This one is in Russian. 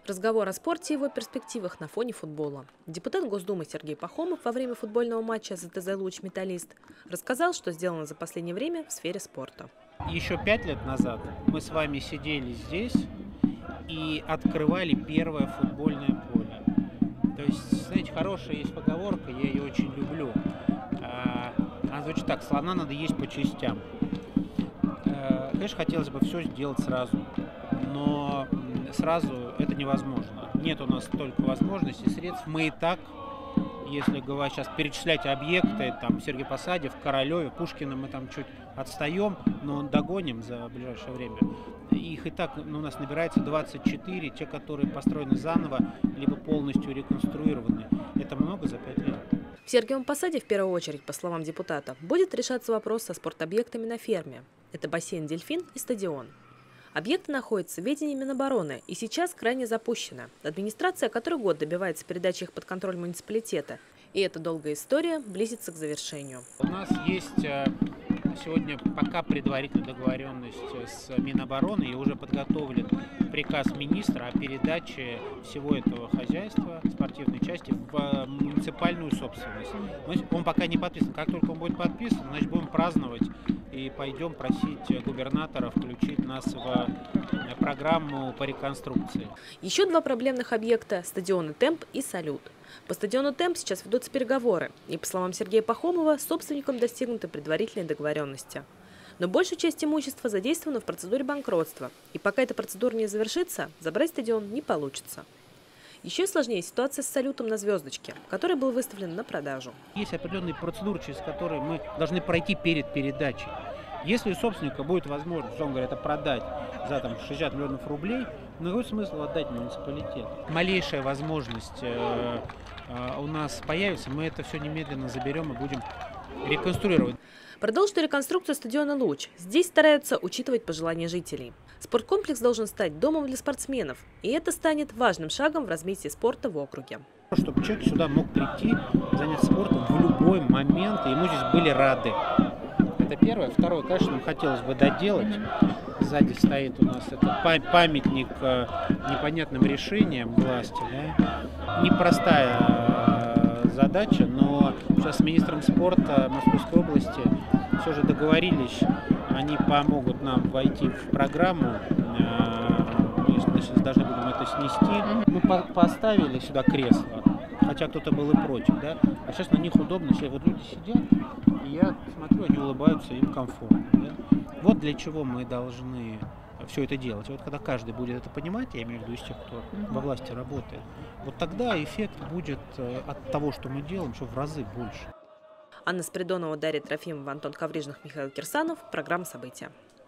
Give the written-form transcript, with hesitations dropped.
Разговор о спорте и его перспективах на фоне футбола. Депутат Госдумы Сергей Пахомов во время футбольного матча за ТЗ «Луч Металлист» рассказал, что сделано за последнее время в сфере спорта. Еще 5 лет назад мы с вами сидели здесь и открывали первое футбольное поле. То есть, знаете, хорошая есть поговорка, я ее очень люблю. Она звучит так: слона надо есть по частям. Конечно, хотелось бы все сделать сразу, но сразу это невозможно. Нет у нас столько возможностей, средств. Мы и так, если говорить сейчас, перечислять объекты, там Сергей Посадев, Королеве, Пушкина, мы там чуть отстаем, но догоним за ближайшее время. Их и так у нас набирается 24, те, которые построены заново, либо полностью реконструированы. Это много за 5 лет. В Сергиевом Посаде, в первую очередь, по словам депутата, будет решаться вопрос со спортобъектами на ферме. Это бассейн «Дельфин» и стадион. Объекты находятся в ведении Минобороны и сейчас крайне запущены. Администрация который год добивается передачи их под контроль муниципалитета. И эта долгая история близится к завершению. У нас есть сегодня пока предварительная договоренность с Минобороны и уже подготовлен приказ министра о передаче всего этого хозяйства, спортивной части, в муниципальную собственность. Он пока не подписан. Как только он будет подписан, значит, будем праздновать и пойдем просить губернатора включить нас в программу по реконструкции. Еще два проблемных объекта – стадионы «Темп» и «Салют». По стадиону «Темп» сейчас ведутся переговоры, и, по словам Сергея Пахомова, собственникам достигнуты предварительные договоренности. Но большая часть имущества задействована в процедуре банкротства, и пока эта процедура не завершится, забрать стадион не получится. Еще сложнее ситуация с «Салютом» на «Звездочке», который был выставлен на продажу. Есть определенные процедуры, через которые мы должны пройти перед передачей. Если у собственника будет возможность, условно говоря, это продать за 60 миллионов рублей, но какой смысл отдать муниципалитету? Малейшая возможность у нас появится, мы это все немедленно заберем и будем реконструировать. Продолжит реконструкцию стадиона «Луч». Здесь стараются учитывать пожелания жителей. Спорткомплекс должен стать домом для спортсменов, и это станет важным шагом в развитии спорта в округе. Чтобы человек сюда мог прийти, заняться спортом в любой момент, и ему здесь были рады. Это первое. Второе, конечно, нам хотелось бы доделать. Сзади стоит у нас это памятник непонятным решениям власти. Да? Непростая задача, но сейчас с министром спорта Московской области все же договорились. Они помогут нам войти в программу. Мы сейчас должны будем это снести. Мы поставили сюда кресла, хотя кто-то был и против. Да? А сейчас на них удобно. Вот люди сидят, и я смотрю, они улыбаются, им комфортно. Да? Вот для чего мы должны все это делать. Вот когда каждый будет это понимать, я имею в виду из тех, кто во власти работает, вот тогда эффект будет от того, что мы делаем, еще в разы больше. Анна Спиридонова, Дарья Трофимова, Антон Коврижных, Михаил Кирсанов. Программа «События».